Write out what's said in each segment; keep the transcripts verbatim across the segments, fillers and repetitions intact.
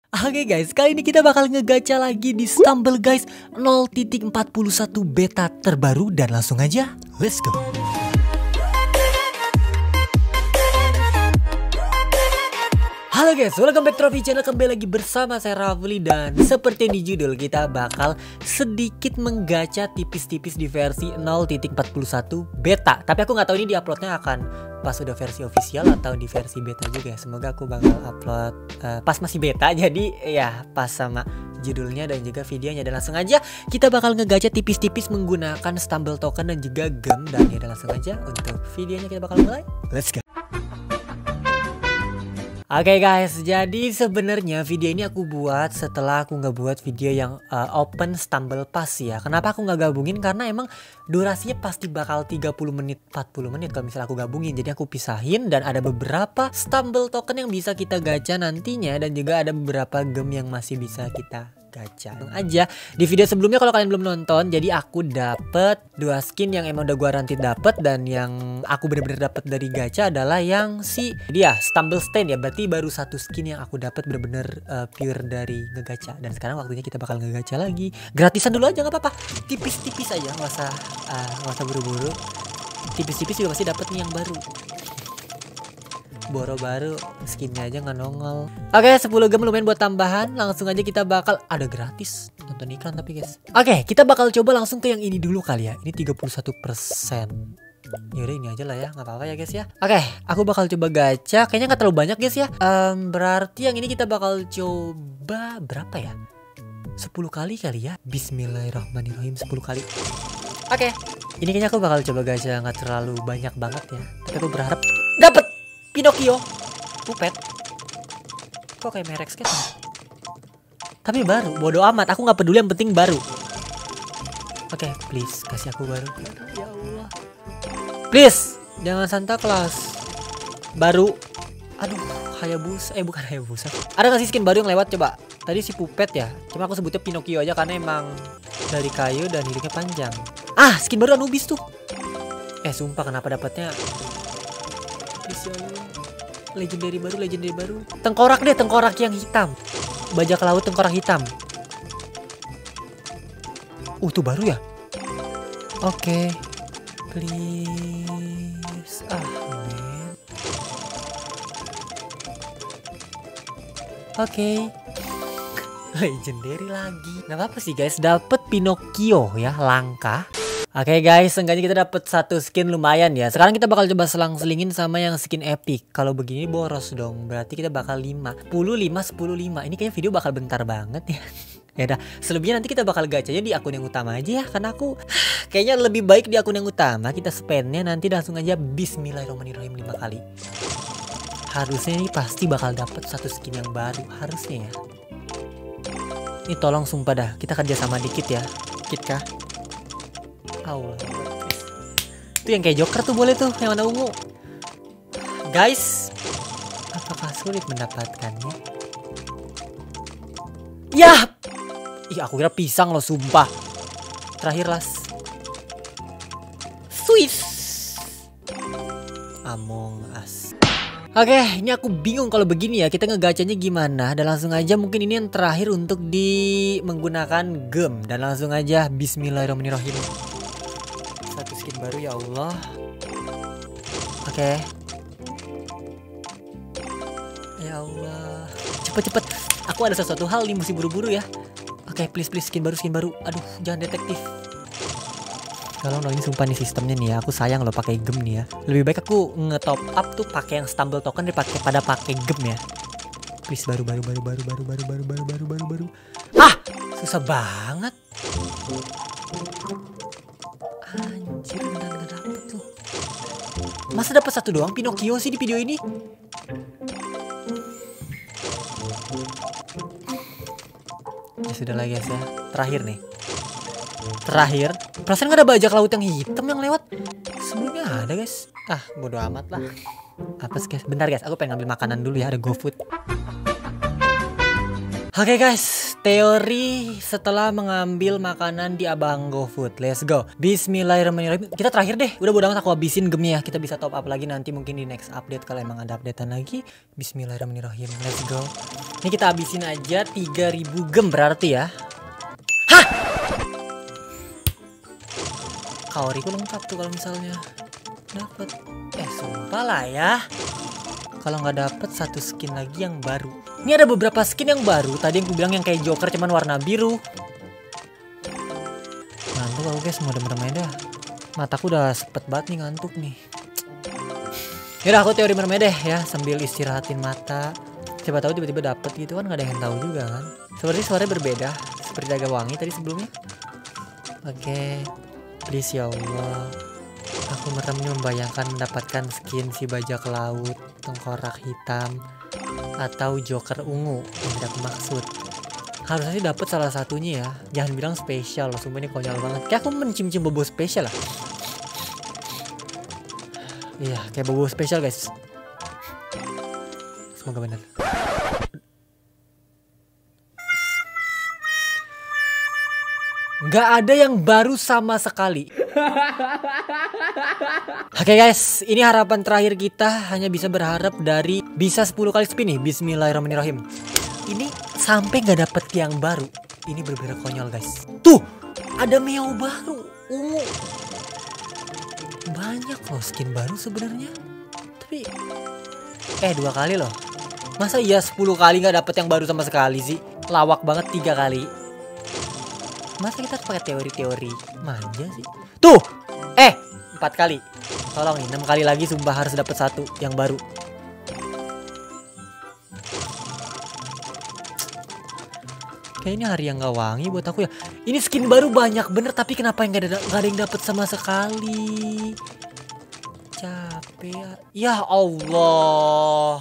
Oke guys, kali ini kita bakal ngegacha lagi di Stumble guys, nol titik empat puluh satu beta terbaru dan langsung aja, let's go. Halo guys, welcome back to Raffi Channel. Kembali lagi bersama saya Rafli. Dan seperti yang di judul, kita bakal sedikit menggacha tipis-tipis di versi nol titik empat puluh satu beta. Tapi aku nggak tahu ini diuploadnya akan pas udah versi official atau di versi beta juga ya. Semoga aku bakal upload uh, pas masih beta, jadi ya pas sama judulnya dan juga videonya. Dan langsung aja kita bakal ngegacha tipis-tipis menggunakan Stumble token dan juga gem. Dan ya langsung aja untuk videonya kita bakal mulai. Let's go. Oke okay guys, jadi sebenarnya video ini aku buat setelah aku nggak buat video yang uh, open Stumble Pass ya. Kenapa aku nggak gabungin? Karena emang durasinya pasti bakal tiga puluh menit, empat puluh menit kalau misalnya aku gabungin. Jadi aku pisahin dan ada beberapa Stumble token yang bisa kita gacha nantinya. Dan juga ada beberapa gem yang masih bisa kita gacha. Langsung aja di video sebelumnya kalau kalian belum nonton, jadi aku dapet dua skin yang emang udah gua rantit dapet. Dan yang aku bener-bener dapet dari gacha adalah yang si dia Stumble Stain ya. Berarti baru satu skin yang aku dapat bener-bener uh, pure dari ngegacha. Dan sekarang waktunya kita bakal ngegacha lagi. Gratisan dulu aja nggak apa-apa. Tipis-tipis aja, nggak usah uh, nggak usah buru-buru. Tipis-tipis juga pasti dapet nih yang baru. Boro baru, skinnya aja nggak nongol. Oke, sepuluh gem lumayan buat tambahan. Langsung aja kita bakal ada gratis nonton iklan tapi guys. Oke, kita bakal coba langsung ke yang ini dulu kali ya. Ini tiga puluh satu persen. Yaudah ini aja lah ya, nggak apa-apa ya guys ya. Oke, aku bakal coba gacha. Kayaknya nggak terlalu banyak guys ya. um, Berarti yang ini kita bakal coba berapa ya? sepuluh kali kali ya. Bismillahirrahmanirrahim, sepuluh kali. Oke, ini kayaknya aku bakal coba gacha nggak terlalu banyak banget ya. Tapi aku berharap dapet Pinocchio Pupet. Kok kayak merek skate ya? Tapi baru, bodo amat, aku nggak peduli, yang penting baru. Oke, okay, please kasih aku baru. Ya Allah, please jangan Santa Claus. Baru. Aduh, Hayabusa. Eh bukan Hayabusa. Ada nggak sih skin baru yang lewat coba? Tadi si Pupet ya. Cuma aku sebutnya Pinocchio aja karena emang dari kayu dan hidungnya panjang. Ah, skin baru Anubis tuh. Eh sumpah, kenapa dapatnya legendary baru, legendary baru. Tengkorak deh, tengkorak yang hitam. Bajak laut tengkorak hitam. Uh, tuh baru ya? Oke. Okay. Please. Ah, man. Oke. Okay. Legendary lagi. Gak apa-apa sih guys, dapet Pinocchio ya, langka. Oke okay guys, seenggaknya kita dapat satu skin lumayan ya. Sekarang kita bakal coba selang-selingin sama yang skin epic. Kalau begini boros dong. Berarti kita bakal lima. sepuluh, lima, sepuluh, lima. Ini kayaknya video bakal bentar banget ya. Ya udah, selebihnya nanti kita bakal gacanya di akun yang utama aja ya. Karena aku kayaknya lebih baik di akun yang utama. Kita spendnya nanti langsung aja Bismillahirrahmanirrahim lima kali. Harusnya ini pasti bakal dapet satu skin yang baru. Harusnya ya. Ini tolong sumpah dah, kita kerja sama dikit ya. Dikit kah? Allah. Itu yang kayak Joker tuh boleh tuh, yang warna ungu. Guys, apakah sulit mendapatkannya? Ya, ih aku kira pisang loh sumpah. Terakhir las Swiss Among Us. Oke, ini aku bingung kalau begini ya, kita ngegacanya gimana. Dan langsung aja mungkin ini yang terakhir untuk di menggunakan gem. Dan langsung aja Bismillahirrahmanirrahim. Satu skin baru ya Allah. Oke. Okay. Ya Allah. Cepet-cepet. Aku ada sesuatu hal nih, mesti buru-buru ya. Oke, okay, please please skin baru, skin baru. Aduh, jangan detektif. Kalau no, ini sumpah nih sistemnya nih ya. Aku sayang loh pakai gem nih ya. Lebih baik aku nge-top up tuh pakai yang Stumble token daripada pakai gem ya. Please baru baru baru baru baru baru baru baru baru baru baru. Ah, susah banget. Anjir, beneran gak dapet tuh. Masa dapet satu doang Pinocchio sih di video ini? Ya sudah lah guys ya. Terakhir nih. Terakhir. Perasaan gak ada bajak laut yang hitam yang lewat. Sebelumnya ada guys. Ah, bodo amat lah. Apa sih guys? Bentar guys, aku pengen ngambil makanan dulu ya. Ada GoFood. Oke okay guys, teori setelah mengambil makanan di Abang GoFood. Let's go. Bismillahirrahmanirrahim. Kita terakhir deh. Udah bodo amat aku habisin gemnya ya. Kita bisa top up lagi nanti mungkin di next update kalau emang ada updatean lagi. Bismillahirrahmanirrahim. Let's go. Ini kita habisin aja tiga ribu gem berarti ya. Hah? Kaoriku lengkap tuh kalau misalnya dapat. Eh sumpah lah ya. Kalau nggak dapet satu skin lagi yang baru. Ini ada beberapa skin yang baru. Tadi yang aku bilang yang kayak Joker cuman warna biru. Ngantuk aku guys, mau merem dah. Mataku udah sepet banget nih ngantuk nih. Yaudah aku teori merem deh ya sambil istirahatin mata. Siapa tahu tiba-tiba dapet gitu kan, nggak ada yang tahu juga kan. Seperti suaranya berbeda seperti Naga Wangi tadi sebelumnya. Oke, please ya Allah. Aku merem nih membayangkan mendapatkan skin si bajak laut, tengkorak hitam, atau Joker ungu yang tidak aku maksud. Harusnya sih dapat salah satunya ya. Jangan bilang spesial loh, sumpah ini konyol banget. Kayak aku mencium-cium bobo spesial lah. Iya, kayak bobo spesial guys. Semoga benar. Nggak ada yang baru sama sekali. Oke okay guys, ini harapan terakhir kita. Hanya bisa berharap dari bisa sepuluh kali spin nih. Bismillahirrahmanirrahim. Ini sampai nggak dapet yang baru. Ini bener-bener konyol guys. Tuh, ada meow baru ungu. Banyak loh skin baru sebenarnya. Tapi eh dua kali loh. Masa iya sepuluh kali nggak dapet yang baru sama sekali sih? Lawak banget tiga kali. Masa kita pakai teori-teori manja sih? Tuh, eh empat kali. Tolong nih, enam kali lagi sumpah harus dapat satu yang baru. Kayaknya hari yang gak wangi buat aku ya. Ini skin baru banyak bener, tapi kenapa yang gak ada, gak ada yang dapat sama sekali? Capek ya. Ya Allah.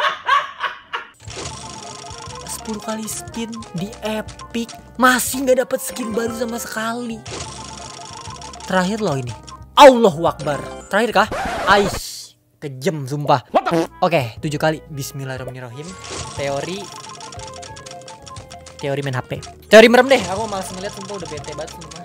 sepuluh kali spin di Epic masih nggak dapat skin baru sama sekali. Terakhir loh ini. Allahu Akbar. Terakhir kah? Aish, kejam sumpah. Oke, tujuh kali. Bismillahirrahmanirrahim. Teori Teori main H P. Teori merem deh. Aku malas ngeliat sumpah, udah bete banget sumpah.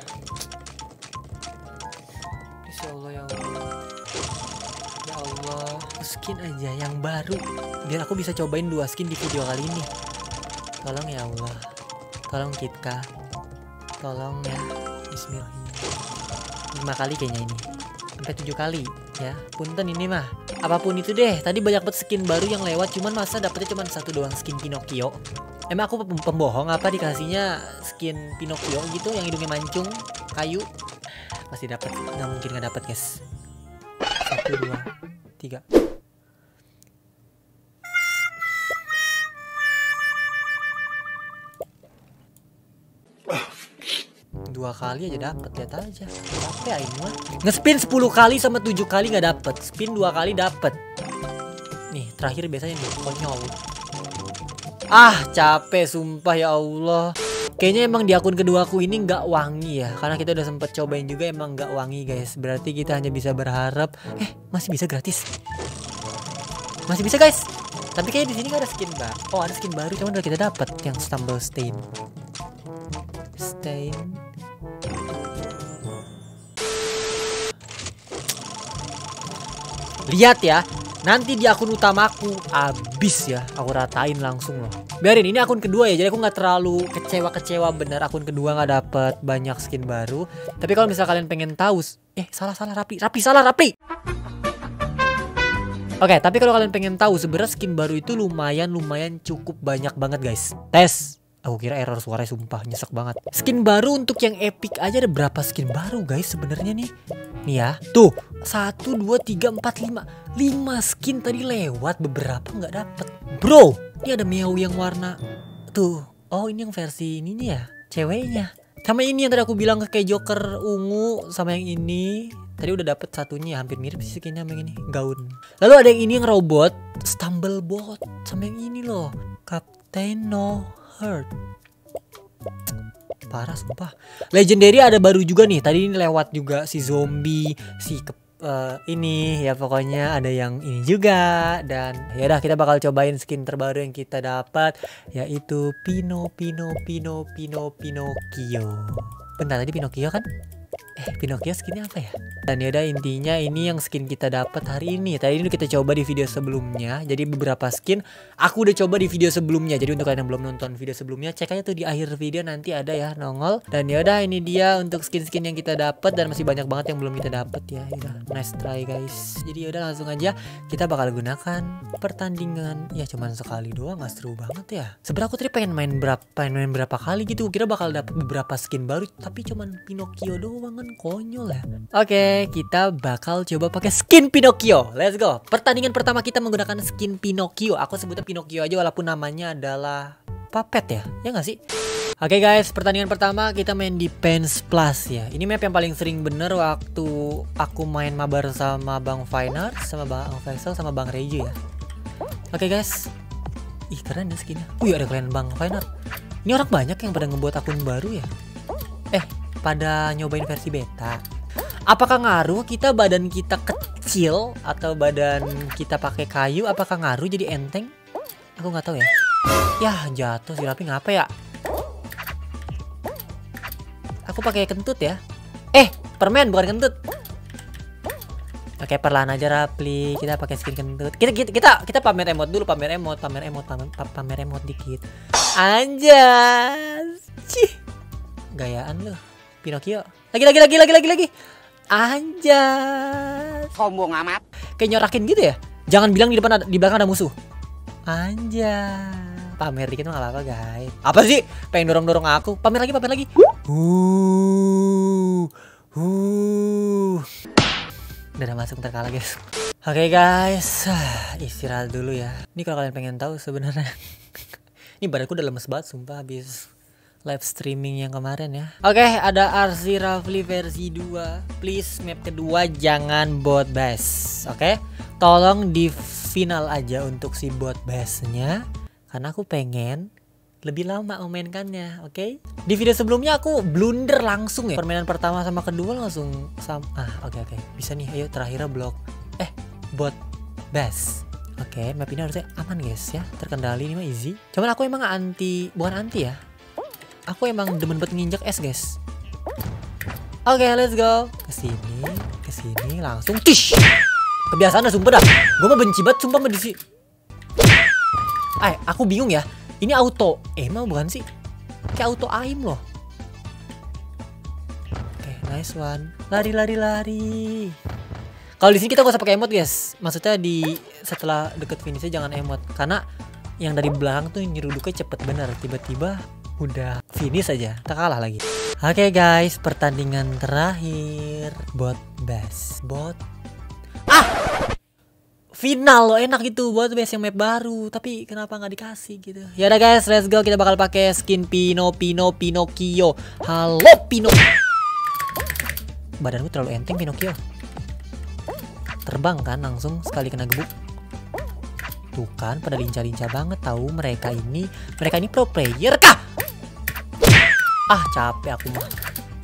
Insya Allah ya Allah. Ya Allah, skin aja yang baru biar aku bisa cobain dua skin di video kali ini. Tolong ya Allah, tolong Kitka, tolong ya. Bismillahirrahmanirrahim. Lima kali kayaknya ini, sampai tujuh kali ya. Punten ini mah, apapun itu deh. Tadi banyak banget skin baru yang lewat, cuman masa dapetnya cuma satu doang skin Pinocchio. Emang aku pembohong apa dikasihnya skin Pinocchio gitu yang hidungnya mancung kayu? Pasti dapat, nggak mungkin nggak dapet guys. Satu dua tiga. Dua kali aja dapet, lihat aja. Capek aing mah. Nge-spin sepuluh kali sama tujuh kali nggak dapet. Spin dua kali dapet. Nih, terakhir biasanya nih konyol. Ah, capek sumpah ya Allah. Kayaknya emang di akun kedua aku ini nggak wangi ya. Karena kita udah sempet cobain juga emang nggak wangi guys. Berarti kita hanya bisa berharap. Eh, masih bisa gratis. Masih bisa guys. Tapi kayak di sini nggak ada skin baru. Oh, ada skin baru, cuman udah kita dapat yang Stumble Stain. Stain. Lihat ya, nanti di akun utamaku abis ya, aku ratain langsung loh. Biarin, ini akun kedua ya, jadi aku nggak terlalu kecewa-kecewa bener. Akun kedua nggak dapet banyak skin baru. Tapi kalau misal kalian pengen tahu, eh salah salah rapi, rapi salah rapi. Oke, tapi kalau kalian pengen tahu sebenarnya skin baru itu lumayan lumayan cukup banyak banget guys. Tes. Aku kira error suara, sumpah nyesek banget. Skin baru untuk yang epic aja ada berapa skin baru guys sebenarnya nih. Nih ya, tuh satu, dua, tiga, empat, lima. lima skin tadi lewat, beberapa nggak dapet. Bro, ini ada meow yang warna tuh. Oh, ini yang versi ini nih ya, ceweknya. Sama ini yang tadi aku bilang kayak Joker ungu, sama yang ini. Tadi udah dapet satunya, hampir mirip sih skinnya sama yang ini, gaun. Lalu ada yang ini yang robot, Stumblebot, sama yang ini loh, Captain No Hurt. Parah sumpah. Legendary ada baru juga nih. Tadi ini lewat juga si zombie, si uh, ini ya, pokoknya ada yang ini juga. Dan ya udah, kita bakal cobain skin terbaru yang kita dapat, yaitu Pino Pino Pino Pino Pinocchio. Bentar, tadi Pinocchio kan? Eh, Pinocchio skinnya apa ya? Dan yaudah, intinya ini yang skin kita dapat hari ini. Tadi ini kita coba di video sebelumnya. Jadi beberapa skin aku udah coba di video sebelumnya. Jadi untuk kalian yang belum nonton video sebelumnya, cek aja tuh di akhir video, nanti ada ya nongol. Dan yaudah, ini dia untuk skin-skin yang kita dapat, dan masih banyak banget yang belum kita dapat ya. Yaudah, nice try guys. Jadi yaudah, langsung aja kita bakal gunakan pertandingan. Ya cuman sekali doang, gak seru banget ya. Sebenarnya aku tadi pengen main berapa pengen main berapa kali gitu. Kira bakal dapat beberapa skin baru, tapi cuman Pinocchio doang kan, konyol ya. Oke, kita bakal coba pakai skin Pinocchio. Let's go. Pertandingan pertama kita menggunakan skin Pinocchio. Aku sebutnya Pinocchio aja walaupun namanya adalah Puppet ya. Ya nggak sih? Oke guys, pertandingan pertama kita main di Pens Plus ya. Ini map yang paling sering bener waktu aku main mabar sama Bang Fainar, sama Bang Faisal, sama Bang Rejo ya. Oke guys. Ih, keren ya skinnya. Wih, ada kalian Bang Fainar. Ini orang banyak yang pada ngebuat akun baru ya. Eh, pada nyobain versi beta. Apakah ngaruh kita badan kita kecil atau badan kita pakai kayu? Apakah ngaruh jadi enteng? Aku nggak tahu ya. Yah, jatuh si Rapi, ngapa ya? Aku pakai kentut ya. Eh, permen bukan kentut. Oke, perlahan aja Rapli. Kita pakai skin kentut. Kita kita kita, kita pamer emot dulu, pamer emot, pamer emot, pamer, pamer emot dikit. Anjas. Cih. Gayaan loh. Pinocchio. Lagi lagi lagi lagi lagi lagi. Anjas. Sombong amat. Kayak nyorakin gitu ya. Jangan bilang di depan ada, di belakang ada musuh. Anjas. Pamer dikit mah gak apa-apa guys. Apa sih? Pengen dorong-dorong aku. Pamer lagi, pamer lagi. Uh. Uh. Udah masuk, ntar kalah guys. Oke okay, guys. Istirahat dulu ya. Ini kalau kalian pengen tahu sebenarnya. Ini badanku udah lemes banget sumpah habis live streaming yang kemarin ya. Oke, okay, ada R C Rafli versi dua. Please map kedua jangan bot bash. Oke, okay? Tolong di final aja untuk si bot bashnya, karena aku pengen lebih lama memainkannya. Oke, okay? Di video sebelumnya aku blunder langsung ya. Permainan pertama sama kedua langsung sama. Ah, oke okay, oke. Okay. Bisa nih, ayo terakhirnya blok. Eh, bot bash. Oke, okay, map ini harusnya aman guys ya. Terkendali, ini mah easy. Cuman aku emang anti, bukan anti ya. Aku emang demen banget nginjak es guys. Oke, okay, let's go. Kesini, kesini langsung tish. Kebiasaan dah sumpah dah. Gue mah benci banget sumpah sama disi. Eh, aku bingung ya. Ini auto emang bukan sih? Kayak auto aim loh. Oke, okay, nice one. Lari lari lari. Kalau di sini kita gak usah pakai emot guys. Maksudnya di setelah deket finishnya jangan emot, karena yang dari belakang tuh nyeruduknya cepet bener. Tiba-tiba udah finish aja, tak kalah lagi. Oke okay guys, pertandingan terakhir bot bash. Bot ah final lo enak gitu buat bash yang map baru, tapi kenapa nggak dikasih gitu. Ya udah guys, let's go. Kita bakal pakai skin Pino Pino Pinocchio. Halo Pino. Badanku terlalu enteng Pinocchio. Terbang kan langsung sekali kena gebuk. Tuh kan, pada lincah-lincah banget tahu mereka ini. Mereka ini pro player kah? Ah, capek aku mah.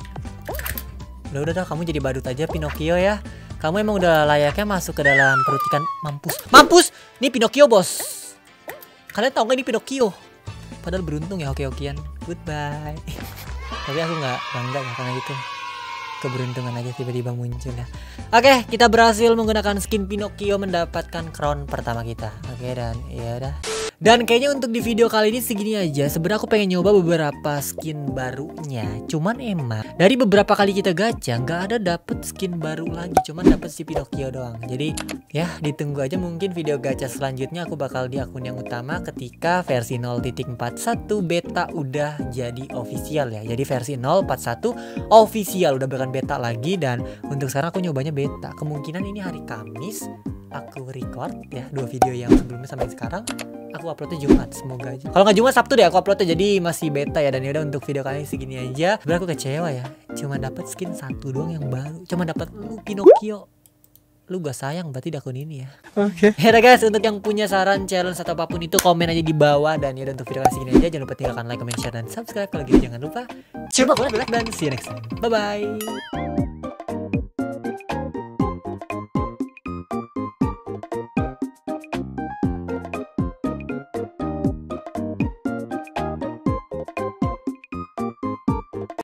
Udah udah dah, kamu jadi badut aja Pinocchio ya. Kamu emang udah layaknya masuk ke dalam perut ikan. Mampus. Mampus. Ini Pinocchio, bos. Kalian tahu nggak ini Pinocchio? Padahal beruntung ya, oke-okean. Goodbye. Tapi aku nggak bangga ya karena itu. Keberuntungan aja tiba-tiba muncul ya. Oke, kita berhasil menggunakan skin Pinocchio mendapatkan crown pertama kita. Oke, dan ya udah. Dan kayaknya untuk di video kali ini segini aja. Sebenarnya aku pengen nyoba beberapa skin barunya. Cuman emang dari beberapa kali kita gacha nggak ada dapet skin baru lagi. Cuman dapet si Pinocchio doang. Jadi ya ditunggu aja, mungkin video gacha selanjutnya aku bakal di akun yang utama ketika versi nol titik empat satu beta udah jadi official ya. Jadi versi nol empat satu official udah bukan beta lagi. Dan untuk sekarang aku nyobanya beta. Kemungkinan ini hari Kamis aku record ya dua video yang sebelumnya sampai sekarang. Aku uploadnya Jumat, semoga aja. Kalau nggak Jumat, Sabtu deh aku uploadnya, jadi masih beta ya. Dan yaudah, untuk video kali ini segini aja. Sebenernya aku kecewa ya, cuma dapat skin satu doang yang baru. Cuma dapat lu Pinocchio. Lu gak sayang berarti di akun ini ya. Oke. Okay. Yaudah guys, untuk yang punya saran, challenge atau apapun itu komen aja di bawah. Dan yaudah, untuk video kali ini segini aja. Jangan lupa tinggalkan like, comment, share, dan subscribe. Kalau gitu jangan lupa coba like dan see you next time. Bye bye.